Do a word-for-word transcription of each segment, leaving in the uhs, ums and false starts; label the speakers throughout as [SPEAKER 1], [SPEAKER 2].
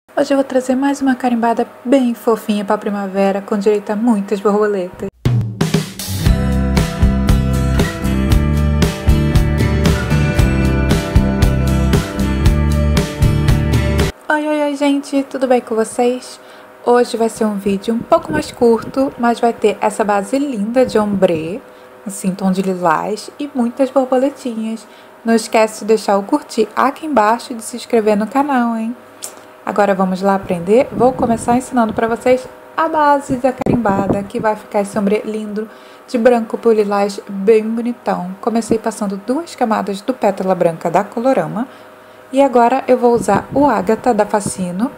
[SPEAKER 1] Hoje eu vou trazer mais uma carimbada bem fofinha para a primavera, com direito a muitas borboletas. Oi, oi, oi, gente! Tudo bem com vocês? Hoje vai ser um vídeo um pouco mais curto, mas vai ter essa base linda de ombre, assim, tom de lilás, e muitas borboletinhas. Não esquece de deixar o curtir aqui embaixo e de se inscrever no canal, hein? Agora vamos lá aprender. Vou começar ensinando para vocês a base da carimbada, que vai ficar esse ombre lindo de branco por lilás, bem bonitão. Comecei passando duas camadas do pétala branca da Colorama e agora eu vou usar o ágata da Facino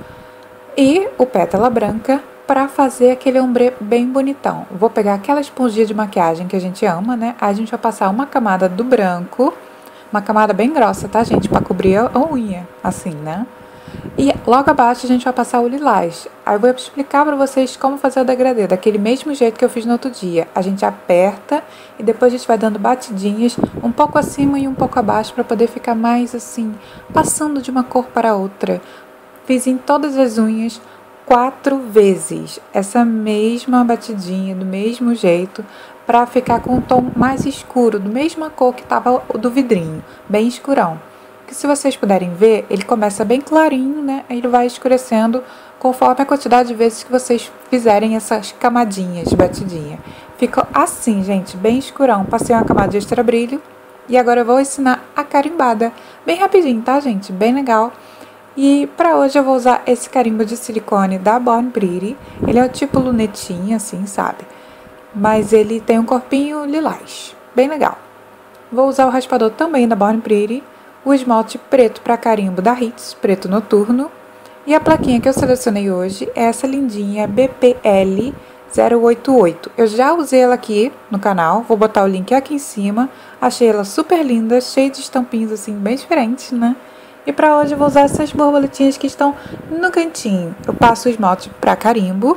[SPEAKER 1] e o pétala branca para fazer aquele ombre bem bonitão. Vou pegar aquela esponjinha de maquiagem que a gente ama, né? Aí a gente vai passar uma camada do branco, uma camada bem grossa, tá, gente? Para cobrir a unha, assim, né? E logo abaixo a gente vai passar o lilás. Aí eu vou explicar para vocês como fazer o degradê, daquele mesmo jeito que eu fiz no outro dia. A gente aperta e depois a gente vai dando batidinhas, um pouco acima e um pouco abaixo, para poder ficar mais assim, passando de uma cor para outra. Fiz em todas as unhas quatro vezes essa mesma batidinha, do mesmo jeito, para ficar com um tom mais escuro, do mesma cor que estava do vidrinho, bem escurão. Que se vocês puderem ver, ele começa bem clarinho, né? Ele vai escurecendo conforme a quantidade de vezes que vocês fizerem essas camadinhas de batidinha. Fica assim, gente, bem escurão. Passei uma camada de extra brilho e agora eu vou ensinar a carimbada. Bem rapidinho, tá, gente? Bem legal. E para hoje eu vou usar esse carimbo de silicone da Born Pretty. Ele é o tipo lunetinha, assim, sabe? Mas ele tem um corpinho lilás. Bem legal. Vou usar o raspador também da Born Pretty. O esmalte preto para carimbo da Hits, preto noturno. E a plaquinha que eu selecionei hoje é essa lindinha B P L zero oito oito. Eu já usei ela aqui no canal, vou botar o link aqui em cima. Achei ela super linda, cheia de estampinhos assim, bem diferentes, né? E para hoje eu vou usar essas borboletinhas que estão no cantinho. Eu passo o esmalte para carimbo.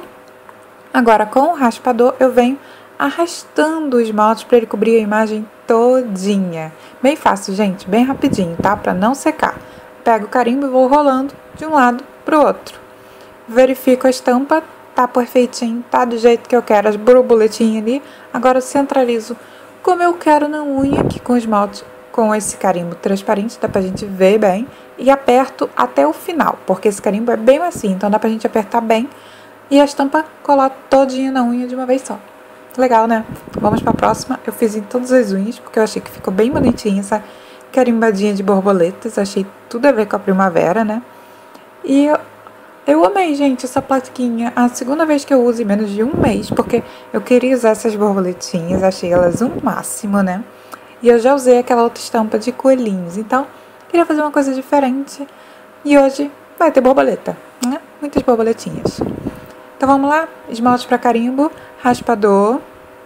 [SPEAKER 1] Agora com o raspador eu venho arrastando o esmalte para ele cobrir a imagem todinha. Bem fácil, gente, bem rapidinho, tá? Para não secar. Pego o carimbo e vou rolando de um lado pro outro. Verifico a estampa, tá perfeitinho, tá do jeito que eu quero, as borboletinhas ali. Agora eu centralizo como eu quero na unha, aqui com o esmalte, com esse carimbo transparente, dá pra gente ver bem. E aperto até o final, porque esse carimbo é bem macio, então dá pra gente apertar bem. E a estampa colar todinha na unha de uma vez só. Legal, né? Vamos para a próxima. Eu fiz em todas as unhas, porque eu achei que ficou bem bonitinha essa carimbadinha de borboletas. Achei tudo a ver com a primavera, né? E eu, eu amei, gente, essa plaquinha. A segunda vez que eu uso em menos de um mês, porque eu queria usar essas borboletinhas. Achei elas um máximo, né? E eu já usei aquela outra estampa de coelhinhos. Então, queria fazer uma coisa diferente. E hoje vai ter borboleta, né? Muitas borboletinhas. Então vamos lá, esmalte para carimbo, raspador,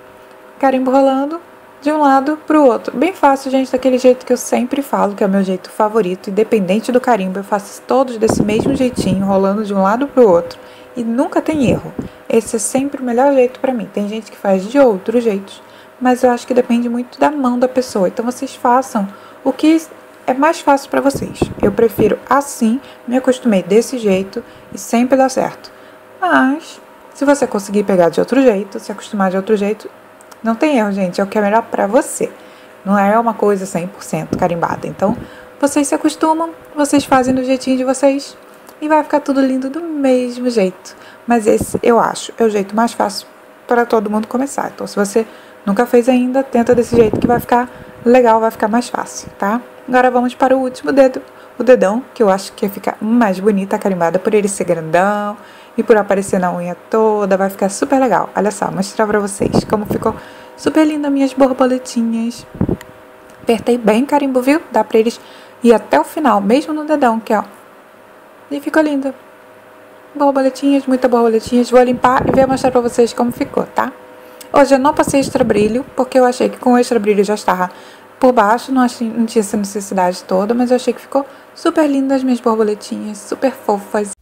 [SPEAKER 1] carimbo rolando de um lado para o outro. Bem fácil, gente, daquele jeito que eu sempre falo, que é o meu jeito favorito, independente do carimbo. Eu faço todos desse mesmo jeitinho, rolando de um lado para o outro. E nunca tem erro. Esse é sempre o melhor jeito para mim. Tem gente que faz de outros jeitos, mas eu acho que depende muito da mão da pessoa. Então vocês façam o que é mais fácil para vocês. Eu prefiro assim, me acostumei desse jeito e sempre dá certo. Mas, se você conseguir pegar de outro jeito, se acostumar de outro jeito, não tem erro, gente. É o que é melhor pra você. Não é uma coisa cem por cento carimbada. Então, vocês se acostumam, vocês fazem do jeitinho de vocês e vai ficar tudo lindo do mesmo jeito. Mas esse, eu acho, é o jeito mais fácil para todo mundo começar. Então, se você nunca fez ainda, tenta desse jeito que vai ficar legal, vai ficar mais fácil, tá? Agora vamos para o último dedo, o dedão, que eu acho que vai ficar mais bonita a carimbada por ele ser grandão. E por aparecer na unha toda, vai ficar super legal. Olha só, vou mostrar pra vocês como ficou super linda minhas borboletinhas. Apertei bem carimbo, viu? Dá pra eles ir até o final, mesmo no dedão, que ó. E ficou linda. Borboletinhas, muitas borboletinhas. Vou limpar e vou mostrar pra vocês como ficou, tá? Hoje eu não passei extra brilho, porque eu achei que com o extra brilho já estava por baixo. Não, achei, não tinha essa necessidade toda, mas eu achei que ficou super linda as minhas borboletinhas, super fofas.